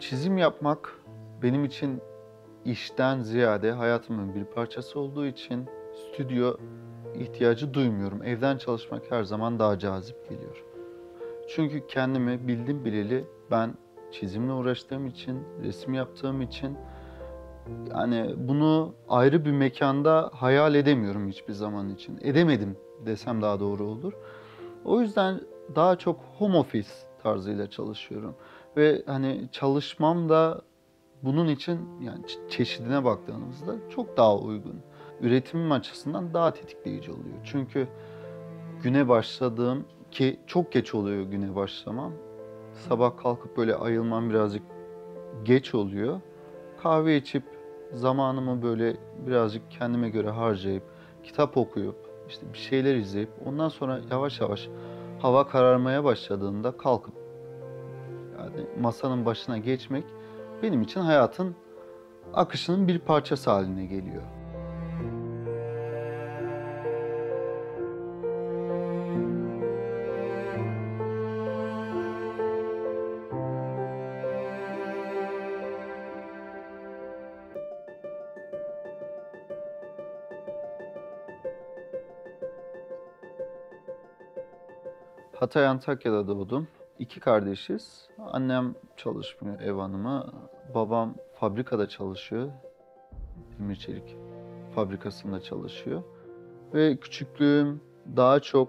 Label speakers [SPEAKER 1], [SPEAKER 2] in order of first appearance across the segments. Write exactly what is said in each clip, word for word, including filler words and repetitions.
[SPEAKER 1] Çizim yapmak benim için işten ziyade hayatımın bir parçası olduğu için stüdyo ihtiyacı duymuyorum. Evden çalışmak her zaman daha cazip geliyor. Çünkü kendimi bildim bileli ben çizimle uğraştığım için, resim yaptığım için yani bunu ayrı bir mekanda hayal edemiyorum hiçbir zaman için. Edemedim desem daha doğru olur. O yüzden daha çok home office tarzıyla çalışıyorum. Ve hani çalışmam da bunun için yani çe- çeşidine baktığımızda çok daha uygun. Üretimim açısından daha tetikleyici oluyor. Çünkü güne başladığım ki çok geç oluyor güne başlamam. Sabah kalkıp böyle ayılmam birazcık geç oluyor. Kahve içip zamanımı böyle birazcık kendime göre harcayıp kitap okuyup işte bir şeyler izleyip ondan sonra yavaş yavaş hava kararmaya başladığında kalkıp yani masanın başına geçmek benim için hayatın akışının bir parçası haline geliyor. Hatay Antakya'da doğdum. İki kardeşiz. Annem çalışmıyor, ev hanımı. Babam fabrikada çalışıyor. Demir çelik fabrikasında çalışıyor. Ve küçüklüğüm daha çok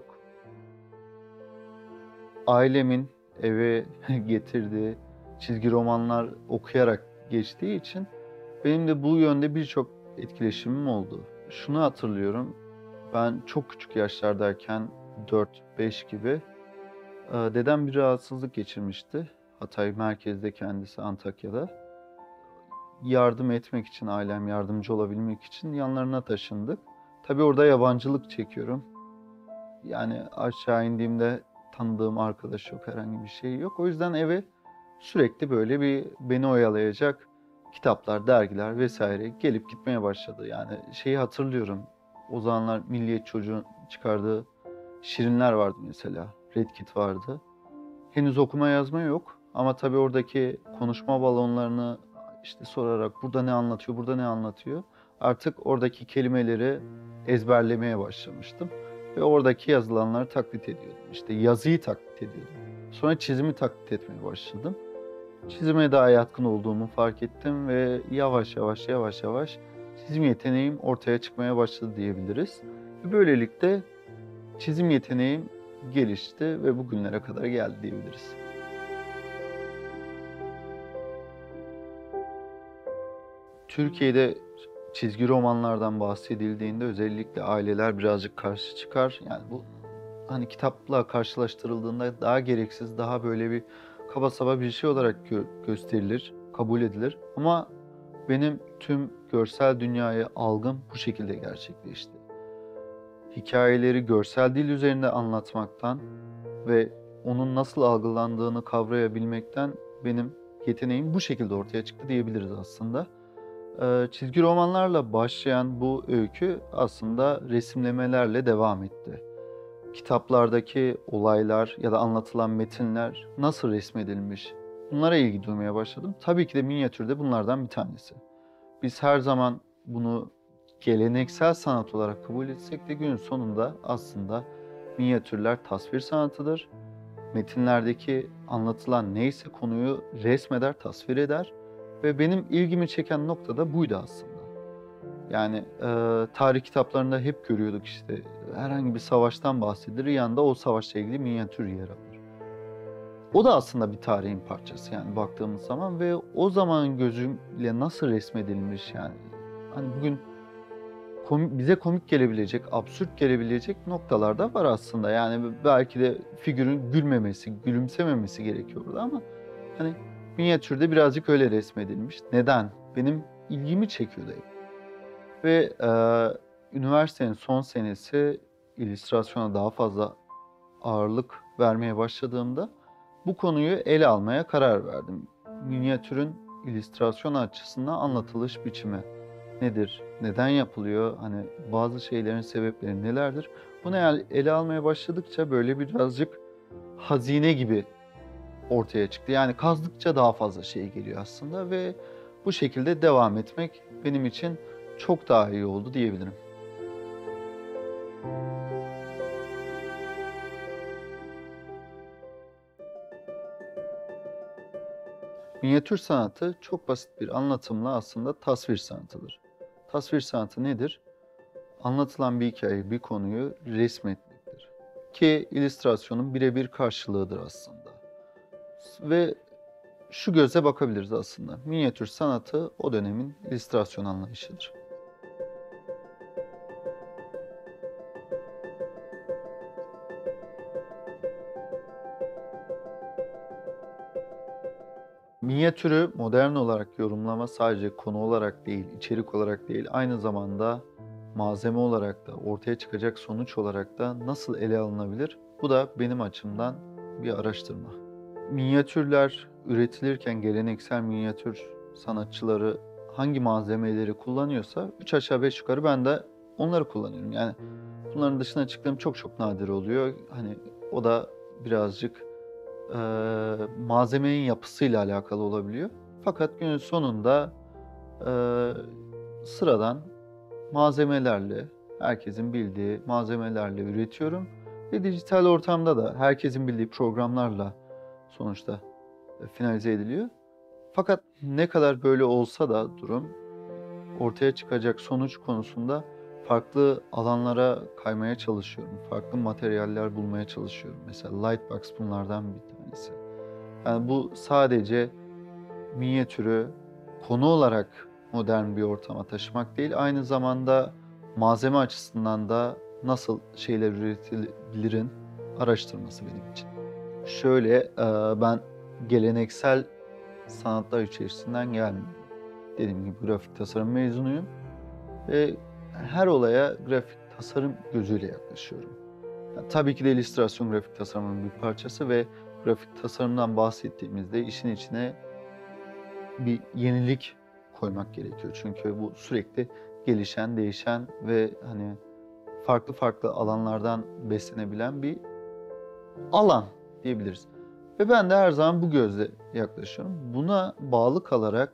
[SPEAKER 1] ailemin eve getirdiği çizgi romanlar okuyarak geçtiği için benim de bu yönde birçok etkileşimim oldu. Şunu hatırlıyorum. Ben çok küçük yaşlardayken dört beş gibi e, dedem bir rahatsızlık geçirmişti. Hatay merkezde, kendisi Antakya'da. Yardım etmek için, ailem yardımcı olabilmek için yanlarına taşındık. Tabii orada yabancılık çekiyorum. Yani aşağı indiğimde tanıdığım arkadaş yok, herhangi bir şey yok. O yüzden eve sürekli böyle bir beni oyalayacak kitaplar, dergiler vesaire gelip gitmeye başladı. Yani şeyi hatırlıyorum. O zamanlar Milliyet Çocuğun çıkardığı Şirinler vardı mesela. Red Kit vardı. Henüz okuma yazma yok ama tabii oradaki konuşma balonlarını işte sorarak burada ne anlatıyor, burada ne anlatıyor. Artık oradaki kelimeleri ezberlemeye başlamıştım. Ve oradaki yazılanları taklit ediyordum. İşte yazıyı taklit ediyordum. Sonra çizimi taklit etmeye başladım. Çizime daha yatkın olduğumu fark ettim ve yavaş yavaş yavaş yavaş çizim yeteneğim ortaya çıkmaya başladı diyebiliriz. Ve böylelikle çizim yeteneğim gelişti ve bugünlere kadar geldi diyebiliriz. Türkiye'de çizgi romanlardan bahsedildiğinde özellikle aileler birazcık karşı çıkar. Yani bu hani kitapla karşılaştırıldığında daha gereksiz, daha böyle bir kaba saba bir şey olarak gö- gösterilir, kabul edilir. Ama benim tüm görsel dünyaya algım bu şekilde gerçekleşti. Hikayeleri görsel dil üzerinde anlatmaktan ve onun nasıl algılandığını kavrayabilmekten benim yeteneğim bu şekilde ortaya çıktı diyebiliriz aslında. Ee, çizgi romanlarla başlayan bu öykü aslında resimlemelerle devam etti. Kitaplardaki olaylar ya da anlatılan metinler nasıl resmedilmiş? Bunlara ilgi duymaya başladım. Tabii ki de minyatür de bunlardan bir tanesi. Biz her zaman bunu geleneksel sanat olarak kabul etsek de günün sonunda aslında minyatürler tasvir sanatıdır. Metinlerdeki anlatılan neyse konuyu resmeder, tasvir eder ve benim ilgimi çeken nokta da buydu aslında. Yani e, tarih kitaplarında hep görüyorduk işte herhangi bir savaştan bahsedilir, yanında o savaşla ilgili minyatür yer alır. O da aslında bir tarihin parçası yani baktığımız zaman ve o zaman gözüyle nasıl resmedilmiş yani. Hani bugün komik, bize komik gelebilecek, absürt gelebilecek noktalar da var aslında. Yani belki de figürün gülmemesi, gülümsememesi gerekiyordu ama hani minyatürde birazcık öyle resmedilmiş. Neden? Benim ilgimi çekiyordu hep. Ve e, üniversitenin son senesi illüstrasyona daha fazla ağırlık vermeye başladığımda bu konuyu ele almaya karar verdim. Minyatürün illüstrasyon açısından anlatılış biçimi nedir? Neden yapılıyor? Hani bazı şeylerin sebepleri nelerdir? Bunu ele almaya başladıkça böyle birazcık hazine gibi ortaya çıktı. Yani kazdıkça daha fazla şey geliyor aslında ve bu şekilde devam etmek benim için çok daha iyi oldu diyebilirim. Minyatür sanatı çok basit bir anlatımla aslında tasvir sanatıdır. Tasvir sanatı nedir? Anlatılan bir hikayeyi, bir konuyu resmetmektir. Ki illüstrasyonun birebir karşılığıdır aslında. Ve şu göze bakabiliriz aslında. Minyatür sanatı o dönemin illüstrasyon anlayışıdır. Minyatürü modern olarak yorumlama sadece konu olarak değil, içerik olarak değil, aynı zamanda malzeme olarak da, ortaya çıkacak sonuç olarak da nasıl ele alınabilir? Bu da benim açımdan bir araştırma. Minyatürler üretilirken geleneksel minyatür sanatçıları hangi malzemeleri kullanıyorsa üç aşağı beş yukarı ben de onları kullanıyorum. Yani bunların dışına çıktığım çok çok nadir oluyor. Hani o da birazcık eee, malzemenin yapısıyla alakalı olabiliyor. Fakat günün sonunda eee, sıradan malzemelerle, herkesin bildiği malzemelerle üretiyorum. Ve dijital ortamda da herkesin bildiği programlarla sonuçta e, finalize ediliyor. Fakat ne kadar böyle olsa da durum ortaya çıkacak sonuç konusunda farklı alanlara kaymaya çalışıyorum. Farklı materyaller bulmaya çalışıyorum. Mesela Lightbox bunlardan bir tanesi. Yani bu sadece minyatürü konu olarak modern bir ortama taşımak değil, aynı zamanda malzeme açısından da nasıl şeyler üretilebilirin araştırması benim için. Şöyle, e, ben geleneksel sanatlar içerisinden gelmiyorum. Dediğim gibi grafik tasarım mezunuyum ve her olaya grafik tasarım gözüyle yaklaşıyorum. Yani tabii ki de illüstrasyon grafik tasarımın bir parçası ve grafik tasarımdan bahsettiğimizde işin içine bir yenilik koymak gerekiyor. Çünkü bu sürekli gelişen, değişen ve hani farklı farklı alanlardan beslenebilen bir alan diyebiliriz. Ve ben de her zaman bu gözle yaklaşıyorum. Buna bağlı kalarak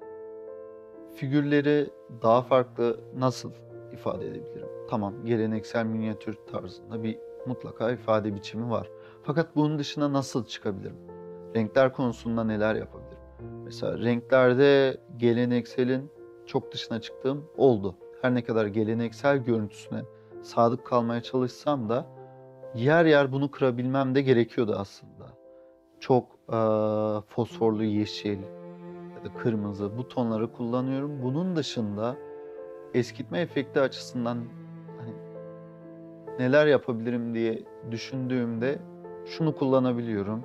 [SPEAKER 1] figürleri daha farklı nasıl ifade edebilirim? Tamam, geleneksel minyatür tarzında bir mutlaka ifade biçimi var. Fakat bunun dışına nasıl çıkabilirim? Renkler konusunda neler yapabilirim? Mesela renklerde gelenekselin çok dışına çıktığım oldu. Her ne kadar geleneksel görüntüsüne sadık kalmaya çalışsam da yer yer bunu kırabilmem de gerekiyordu aslında. Çok eee, fosforlu yeşil ya da kırmızı bu tonları kullanıyorum. Bunun dışında eskitme efekti açısından hani neler yapabilirim diye düşündüğümde şunu kullanabiliyorum.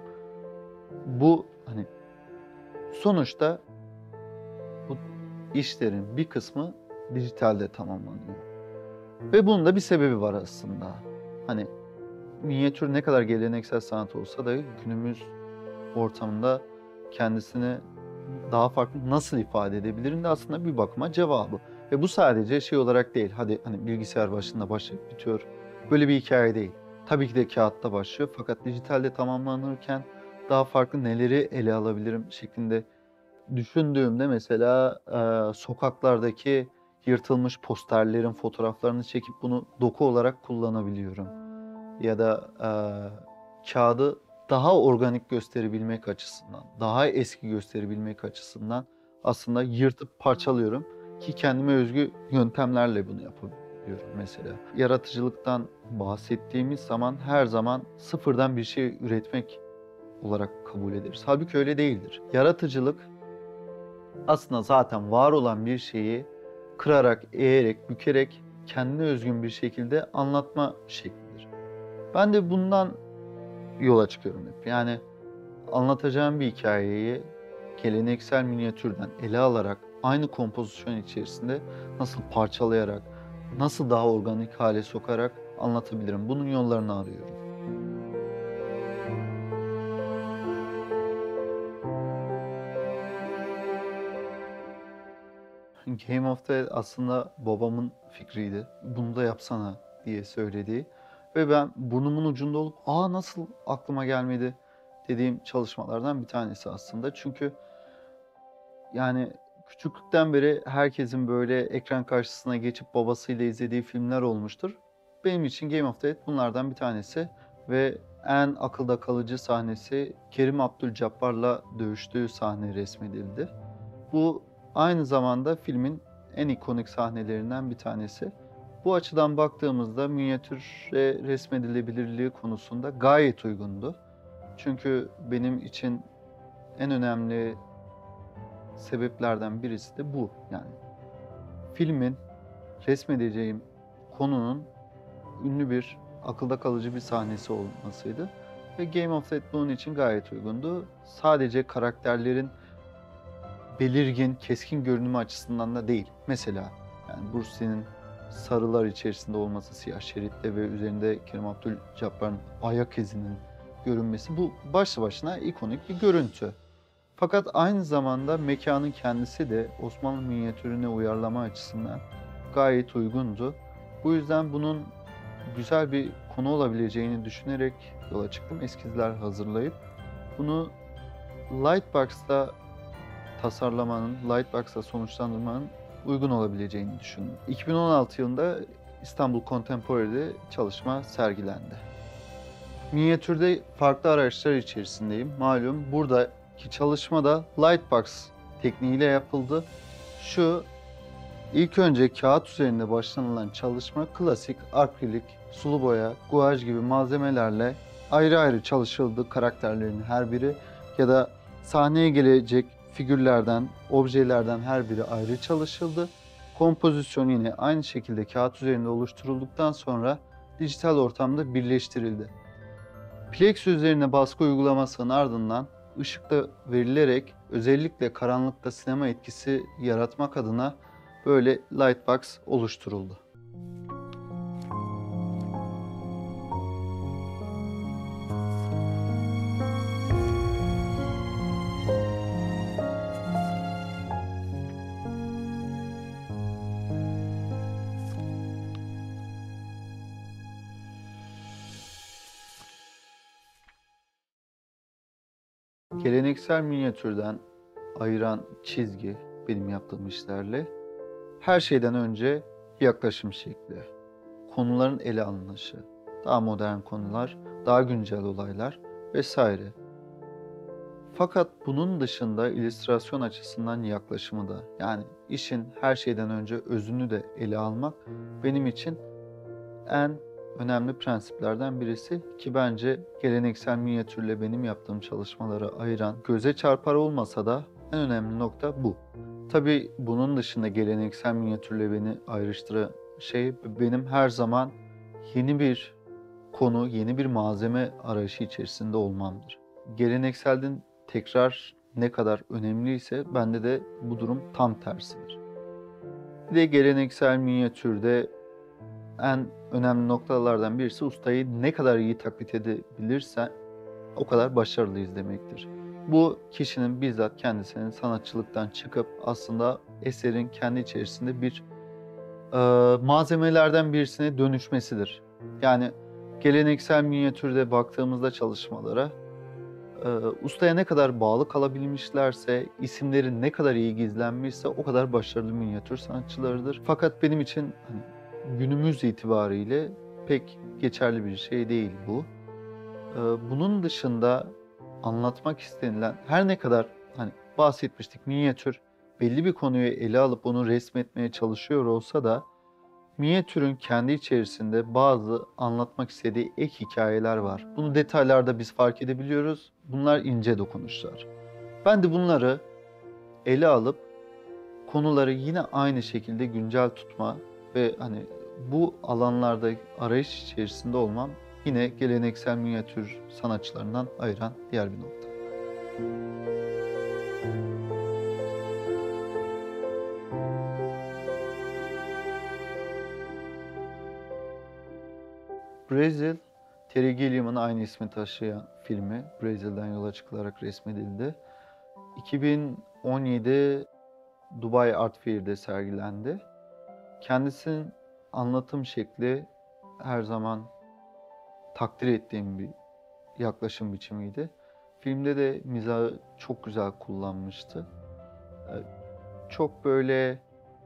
[SPEAKER 1] Bu hani sonuçta bu işlerin bir kısmı dijitalde tamamlanıyor. Ve bunun da bir sebebi var aslında. Hani minyatür ne kadar geleneksel sanat olsa da günümüz ortamında kendisini daha farklı nasıl ifade edebilirim de aslında bir bakıma cevabı. Ve bu sadece şey olarak değil, hadi hani bilgisayar başında başlayıp bitiyor. Böyle bir hikaye değil. Tabii ki de kağıtta başlıyor fakat dijitalde tamamlanırken daha farklı neleri ele alabilirim şeklinde düşündüğümde mesela e, sokaklardaki yırtılmış posterlerin fotoğraflarını çekip bunu doku olarak kullanabiliyorum. Ya da e, kağıdı daha organik gösterebilmek açısından, daha eski gösterebilmek açısından aslında yırtıp parçalıyorum ki kendime özgü yöntemlerle bunu yapabiliyorum mesela. Yaratıcılıktan bahsettiğimiz zaman her zaman sıfırdan bir şey üretmek olarak kabul ederiz. Halbuki öyle değildir. Yaratıcılık aslında zaten var olan bir şeyi kırarak, eğerek, bükerek kendine özgün bir şekilde anlatma şeklidir. Ben de bundan yola çıkıyorum hep. Yani anlatacağım bir hikayeyi geleneksel minyatürden ele alarak aynı kompozisyon içerisinde nasıl parçalayarak, nasıl daha organik hale sokarak anlatabilirim. Bunun yollarını arıyorum. Game of Thrones aslında babamın fikriydi. Bunu da yapsana diye söylediği. Ve ben burnumun ucunda olup aa nasıl aklıma gelmedi dediğim çalışmalardan bir tanesi aslında. Çünkü yani küçüklükten beri herkesin böyle ekran karşısına geçip babasıyla izlediği filmler olmuştur. Benim için Game of Death bunlardan bir tanesi ve en akılda kalıcı sahnesi Kerim Abdul-Jabbar'la dövüştüğü sahne resmedildi. Bu aynı zamanda filmin en ikonik sahnelerinden bir tanesi. Bu açıdan baktığımızda minyatüre resmedilebilirliği konusunda gayet uygundu. Çünkü benim için en önemli sebeplerden birisi de bu. Yani filmin resmedeceğim konunun ünlü bir, akılda kalıcı bir sahnesi olmasıydı. Ve Game of Thrones bunun için gayet uygundu. Sadece karakterlerin belirgin, keskin görünümü açısından da değil. Mesela yani Bruce Lee'nin sarılar içerisinde olması, siyah şeritte ve üzerinde Kerim Abdul-Jabbar'ın ayak izinin görünmesi, bu başlı başına ikonik bir görüntü. Fakat aynı zamanda mekanın kendisi de Osmanlı minyatürüne uyarlama açısından gayet uygundu. Bu yüzden bunun güzel bir konu olabileceğini düşünerek yola çıktım. Eskizler hazırlayıp bunu Lightbox'ta tasarlamanın, Lightbox'ta sonuçlandırmanın uygun olabileceğini düşündüm. iki bin on altı yılında İstanbul Contemporary'de çalışma sergilendi. Minyatürde farklı araçlar içerisindeyim. Malum buradaki çalışma da Lightbox tekniğiyle yapıldı. Şu ilk önce kağıt üzerinde başlanılan çalışma klasik akrilik, sulu boya, guaj gibi malzemelerle ayrı ayrı çalışıldı, karakterlerin her biri ya da sahneye gelecek figürlerden, objelerden her biri ayrı çalışıldı. Kompozisyon yine aynı şekilde kağıt üzerinde oluşturulduktan sonra dijital ortamda birleştirildi. Plex üzerine baskı uygulamasının ardından ışıkta verilerek özellikle karanlıkta sinema etkisi yaratmak adına böyle Lightbox oluşturuldu. Geleneksel minyatürden ayıran çizgi benim yaptığım işlerle her şeyden önce yaklaşım şekli, konuların ele alınışı, daha modern konular, daha güncel olaylar vesaire. Fakat bunun dışında illüstrasyon açısından yaklaşımı da, yani işin her şeyden önce özünü de ele almak benim için en önemli prensiplerden birisi ki bence geleneksel minyatürle benim yaptığım çalışmaları ayıran, göze çarpar olmasa da en önemli nokta bu. Tabii bunun dışında geleneksel minyatürle beni ayrıştıran şey benim her zaman yeni bir konu, yeni bir malzeme arayışı içerisinde olmamdır. Gelenekselden tekrar ne kadar önemliyse bende de bu durum tam tersidir. Bir de geleneksel minyatürde en önemli noktalardan birisi ustayı ne kadar iyi taklit edebilirsen o kadar başarılıyız demektir. Bu kişinin bizzat kendisinin sanatçılıktan çıkıp aslında eserin kendi içerisinde bir e, malzemelerden birisine dönüşmesidir. Yani geleneksel minyatürde baktığımızda çalışmalara e, ustaya ne kadar bağlı kalabilmişlerse, isimleri ne kadar iyi gizlenmişse o kadar başarılı minyatür sanatçılarıdır. Fakat benim için hani, günümüz itibariyle pek geçerli bir şey değil bu. Bunun dışında anlatmak istenilen her ne kadar hani bahsetmiştik minyatür belli bir konuyu ele alıp onu resmetmeye çalışıyor olsa da minyatürün kendi içerisinde bazı anlatmak istediği ek hikayeler var. Bunu detaylarda biz fark edebiliyoruz. Bunlar ince dokunuşlar. Ben de bunları ele alıp konuları yine aynı şekilde güncel tutma ve hani bu alanlarda arayış içerisinde olmam yine geleneksel minyatür sanatçılarından ayıran diğer bir nokta. Brazil, Terry Gilliam'ın aynı ismi taşıyan filmi Brazil'den yola çıkılarak resmedildi. iki bin on yedi Dubai Art Fair'de sergilendi. Kendisinin anlatım şekli her zaman takdir ettiğim bir yaklaşım biçimiydi. filmde de mizahı çok güzel kullanmıştı. Eee, çok böyle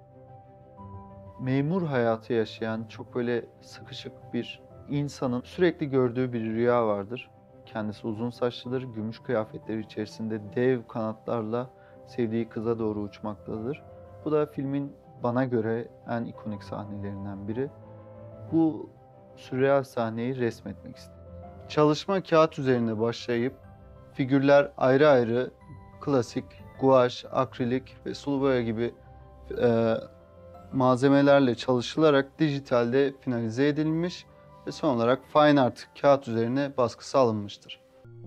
[SPEAKER 1] memur hayatı yaşayan, çok böyle sıkışık bir insanın sürekli gördüğü bir rüya vardır. Kendisi uzun saçlıdır, gümüş kıyafetleri içerisinde dev kanatlarla sevdiği kıza doğru uçmaktadır. Bu da filmin bana göre en ikonik sahnelerinden biri. Bu sürreal sahneyi resmetmek istedim. Çalışma kağıt üzerine başlayıp figürler ayrı ayrı klasik guaj, akrilik ve sulu boya gibi e, malzemelerle çalışılarak dijitalde finalize edilmiş ve son olarak fine art kağıt üzerine baskısı alınmıştır.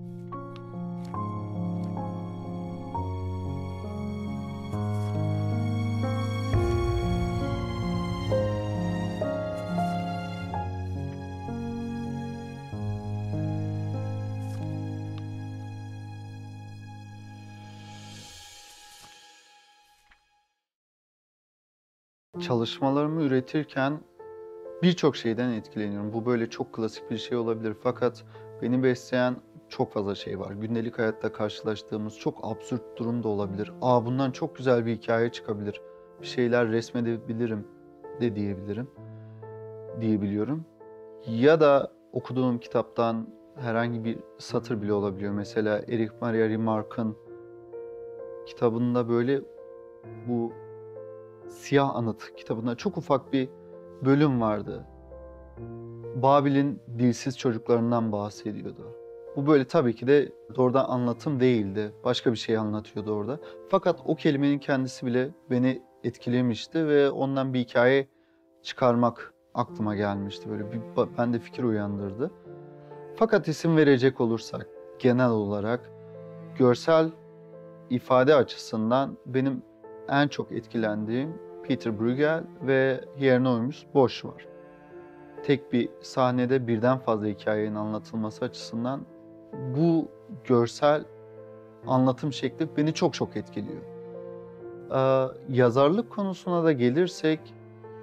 [SPEAKER 1] Çalışmalarımı üretirken birçok şeyden etkileniyorum. Bu böyle çok klasik bir şey olabilir fakat beni besleyen çok fazla şey var. Gündelik hayatta karşılaştığımız çok absürt durum da olabilir. Aa, bundan çok güzel bir hikaye çıkabilir. Bir şeyler resmedebilirim de diyebilirim, diyebiliyorum. Ya da okuduğum kitaptan herhangi bir satır bile olabiliyor. Mesela Erich Maria Remarque'ın kitabında böyle bu Siyah Anıt kitabında çok ufak bir bölüm vardı. Babil'in dilsiz çocuklarından bahsediyordu. Bu böyle tabii ki de doğrudan anlatım değildi. Başka bir şey anlatıyordu orada. Fakat o kelimenin kendisi bile beni etkilemişti ve ondan bir hikaye çıkarmak aklıma gelmişti. Böyle bir bende fikir uyandırdı. Fakat isim verecek olursak genel olarak görsel ifade açısından benim en çok etkilendiğim Peter Bruegel ve Hieronymus Bosch var. Tek bir sahnede birden fazla hikayenin anlatılması açısından bu görsel anlatım şekli beni çok çok etkiliyor. Ee, yazarlık konusuna da gelirsek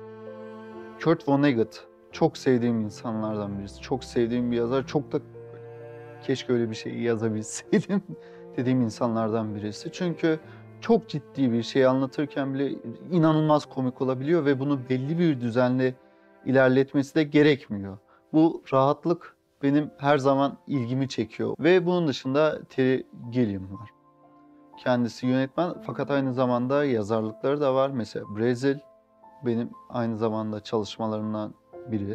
[SPEAKER 1] Kurt Vonnegut çok sevdiğim insanlardan birisi. Çok sevdiğim bir yazar. Çok da keşke öyle bir şeyi yazabilseydim dediğim insanlardan birisi. Çünkü çok ciddi bir şey anlatırken bile inanılmaz komik olabiliyor ve bunu belli bir düzenle ilerletmesi de gerekmiyor. Bu rahatlık benim her zaman ilgimi çekiyor. Ve bunun dışında Terry Gilliam var. Kendisi yönetmen fakat aynı zamanda yazarlıkları da var. Mesela Brazil benim aynı zamanda çalışmalarımdan biri.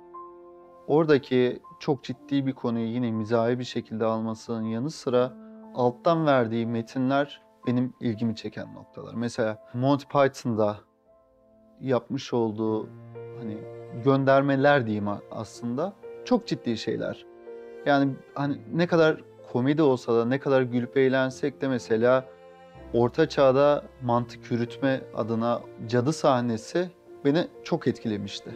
[SPEAKER 1] Oradaki çok ciddi bir konuyu yine mizahi bir şekilde almasının yanı sıra alttan verdiği metinler benim ilgimi çeken noktalar. Mesela Monty Python'da yapmış olduğu hani göndermeler diyeyim aslında çok ciddi şeyler. Yani hani ne kadar komedi olsa da ne kadar gülüp eğlensek de mesela Orta Çağ'da mantık yürütme adına cadı sahnesi beni çok etkilemişti.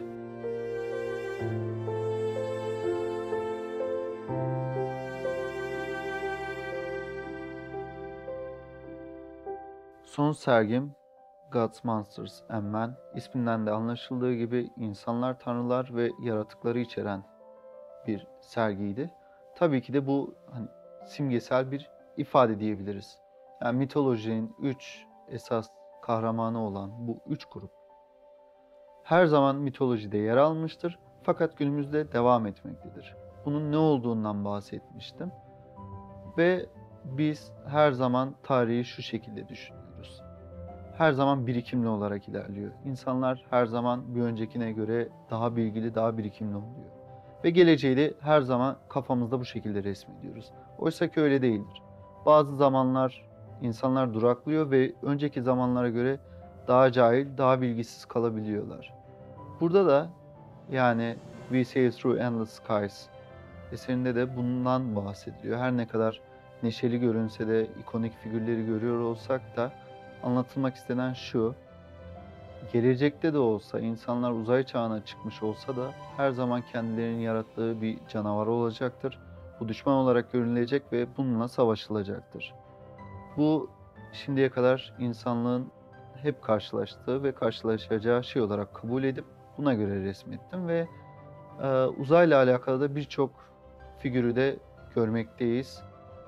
[SPEAKER 1] Son sergim Gods, Monsters and Men, isminden de anlaşıldığı gibi insanlar, tanrılar ve yaratıkları içeren bir sergiydi. Tabii ki de bu hani, simgesel bir ifade diyebiliriz. Yani mitolojinin üç esas kahramanı olan bu üç grup her zaman mitolojide yer almıştır fakat günümüzde devam etmektedir. Bunun ne olduğundan bahsetmiştim ve biz her zaman tarihi şu şekilde düşünüyoruz. Her zaman birikimli olarak ilerliyor. İnsanlar her zaman bir öncekine göre daha bilgili, daha birikimli oluyor. Ve geleceği de her zaman kafamızda bu şekilde resmediyoruz. Oysa ki öyle değildir. Bazı zamanlar insanlar duraklıyor ve önceki zamanlara göre daha cahil, daha bilgisiz kalabiliyorlar. Burada da yani We Sail Through Endless Skies eserinde de bundan bahsediliyor. Her ne kadar neşeli görünse de ikonik figürleri görüyor olsak da anlatılmak istenen şu: gelecekte de olsa insanlar uzay çağına çıkmış olsa da her zaman kendilerinin yarattığı bir canavar olacaktır. Bu düşman olarak görülecek ve bununla savaşılacaktır. Bu şimdiye kadar insanlığın hep karşılaştığı ve karşılaşacağı şey olarak kabul edip buna göre resmettim ve e, uzayla alakalı da birçok figürü de görmekteyiz.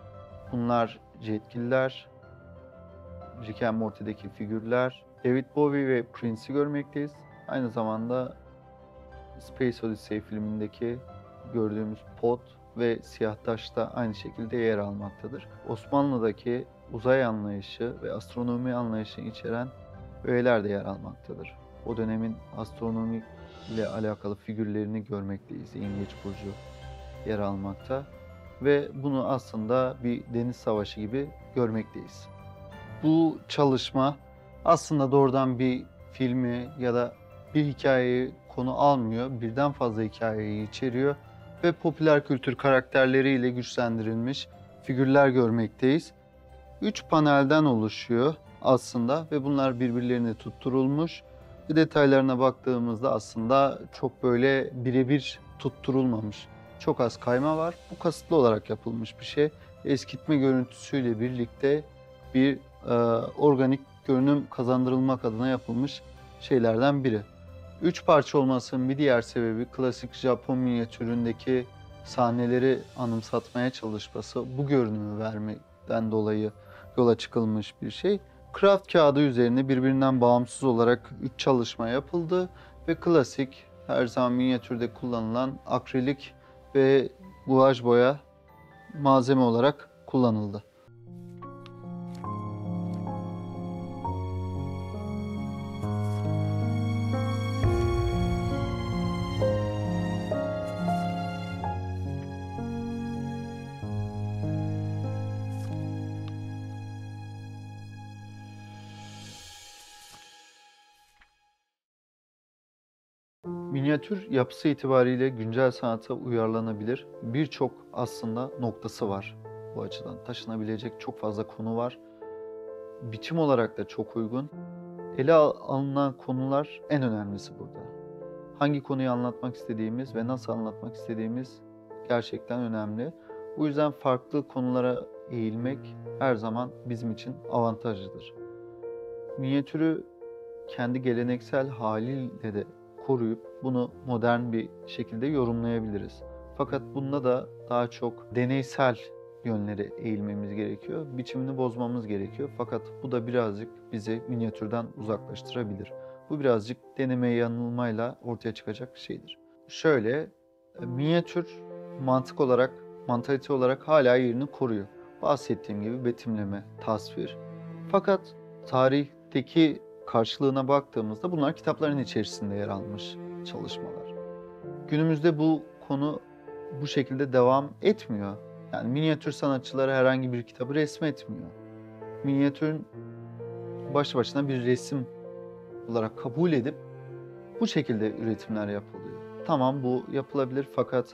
[SPEAKER 1] Bunlar yetkililer, Rick and Morty'deki figürler, David Bowie ve Prince'i görmekteyiz. Aynı zamanda Space Odyssey filmindeki gördüğümüz Pod ve Siyah Taş da aynı şekilde yer almaktadır. Osmanlı'daki uzay anlayışı ve astronomi anlayışını içeren öğeler de yer almaktadır. O dönemin astronomi ile alakalı figürlerini görmekteyiz. Yengeç burcu yer almakta ve bunu aslında bir deniz savaşı gibi görmekteyiz. Bu çalışma aslında doğrudan bir filmi ya da bir hikayeyi konu almıyor, birden fazla hikayeyi içeriyor ve popüler kültür karakterleriyle güçlendirilmiş figürler görmekteyiz. Üç panelden oluşuyor aslında ve bunlar birbirlerine tutturulmuş. Ve detaylarına baktığımızda aslında çok böyle birebir tutturulmamış. Çok az kayma var. Bu kasıtlı olarak yapılmış bir şey. Eskitme görüntüsüyle birlikte bir e, organik görünüm kazandırılmak adına yapılmış şeylerden biri. Üç parça olmasının bir diğer sebebi klasik Japon minyatüründeki sahneleri anımsatmaya çalışması, bu görünümü vermekten dolayı yola çıkılmış bir şey. Kraft kağıdı üzerine birbirinden bağımsız olarak üç çalışma yapıldı ve klasik her zaman minyatürde kullanılan akrilik ve guaj boya malzeme olarak kullanıldı. Minyatür yapısı itibariyle güncel sanata uyarlanabilir. Birçok aslında noktası var bu açıdan. Taşınabilecek çok fazla konu var. Biçim olarak da çok uygun. Ele alınan konular en önemlisi burada. Hangi konuyu anlatmak istediğimiz ve nasıl anlatmak istediğimiz gerçekten önemli. Bu yüzden farklı konulara eğilmek her zaman bizim için avantajlıdır. Minyatürü kendi geleneksel haliyle de koruyup bunu modern bir şekilde yorumlayabiliriz. Fakat bunda da daha çok deneysel yönlere eğilmemiz gerekiyor. Biçimini bozmamız gerekiyor. Fakat bu da birazcık bizi minyatürden uzaklaştırabilir. Bu birazcık deneme yanılmayla ortaya çıkacak şeydir. Şöyle, minyatür mantık olarak, mantalite olarak hala yerini koruyor. Bahsettiğim gibi betimleme, tasvir. Fakat tarihteki karşılığına baktığımızda bunlar kitapların içerisinde yer almış çalışmalar. Günümüzde bu konu bu şekilde devam etmiyor. Yani minyatür sanatçıları herhangi bir kitabı resmetmiyor. Minyatürün başlı başına bir resim olarak kabul edip bu şekilde üretimler yapılıyor. Tamam, bu yapılabilir fakat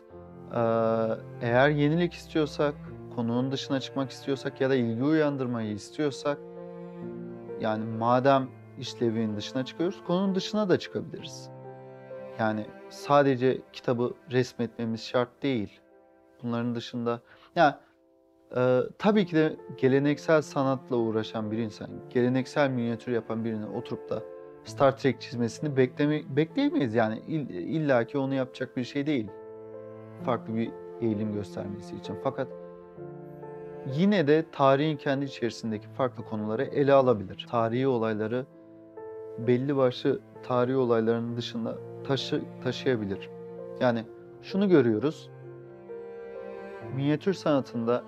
[SPEAKER 1] eğer yenilik istiyorsak, konunun dışına çıkmak istiyorsak ya da ilgi uyandırmayı istiyorsak, yani madem işlevin dışına çıkıyoruz, konunun dışına da çıkabiliriz. Yani sadece kitabı resmetmemiz şart değil. Bunların dışında, ya e, tabii ki de geleneksel sanatla uğraşan bir insan, geleneksel minyatür yapan birine oturup da Star Trek çizmesini bekleme, bekleyemeyiz. Yani İll, illaki onu yapacak bir şey değil. Farklı bir eğilim göstermesi için. Fakat yine de tarihin kendi içerisindeki farklı konuları ele alabilir. Tarihi olayları belli başlı tarihi olayların dışında taşı, taşıyabilir. Yani şunu görüyoruz. Minyatür sanatında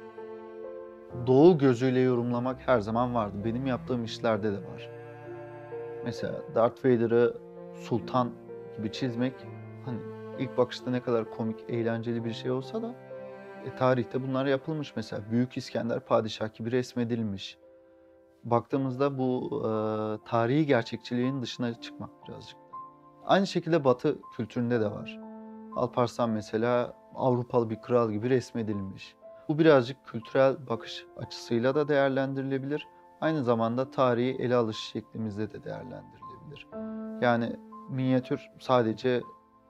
[SPEAKER 1] doğu gözüyle yorumlamak her zaman vardı. Benim yaptığım işlerde de var. Mesela Darth Vader'ı sultan gibi çizmek, hani ilk bakışta ne kadar komik, eğlenceli bir şey olsa da e, tarihte bunlar yapılmış. Mesela Büyük İskender padişah gibi resmedilmiş. Baktığımızda bu e, tarihi gerçekçiliğin dışına çıkmak birazcık. Aynı şekilde Batı kültüründe de var. Alparslan mesela Avrupalı bir kral gibi resmedilmiş. Bu birazcık kültürel bakış açısıyla da değerlendirilebilir. Aynı zamanda tarihi ele alış şeklimizde de değerlendirilebilir. Yani minyatür sadece yani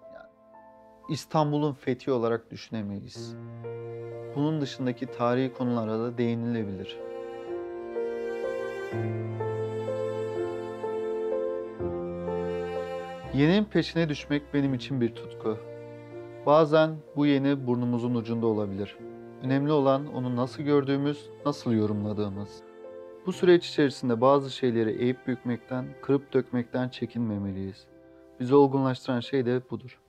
[SPEAKER 1] İstanbul'un fethi olarak düşünemeyiz. Bunun dışındaki tarihi konulara da değinilebilir. Yeninin peşine düşmek benim için bir tutku. Bazen bu yeni burnumuzun ucunda olabilir. Önemli olan onu nasıl gördüğümüz, nasıl yorumladığımız. Bu süreç içerisinde bazı şeyleri eğip bükmekten, kırıp dökmekten çekinmemeliyiz. Bizi olgunlaştıran şey de budur.